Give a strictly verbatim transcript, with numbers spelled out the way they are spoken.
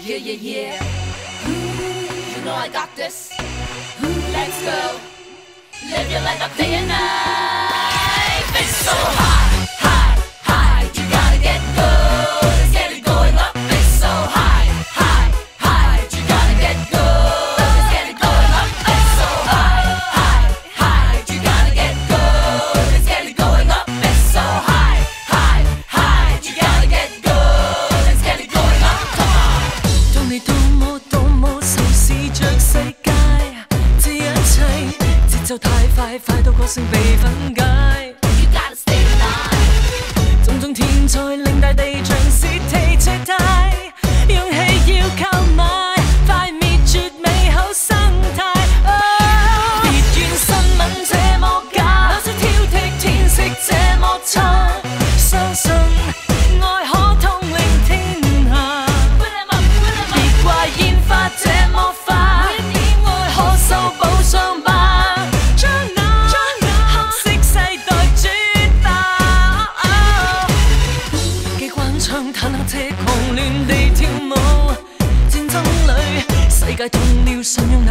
Yeah, yeah, yeah. You know I got this. Let's go. Live your life up day and night. It's so high, high, high. You gotta get good. Let's get it going up. It's so high, high, high. You gotta get good. Let's get it going up. It's so high, high, high. You gotta get good. Let's get it going up. It's so high, high, high. You gotta get good. Let's get it going up. Come on. 當你多麼多麼受試着世界，這一切節奏太快，快到個性被分解。 You gotta stay alive. 種種天災令大地像是地切帶，勇氣要購買，快滅絕美好生態。別怨新聞這麼假，那些挑剔天色這麼差，相信愛可統領天下。別怪煙花這麼花，愛可修補傷疤，將那黑色世代主打。機關槍坦克車狂亂地跳舞，戰爭裏世界動了，信仰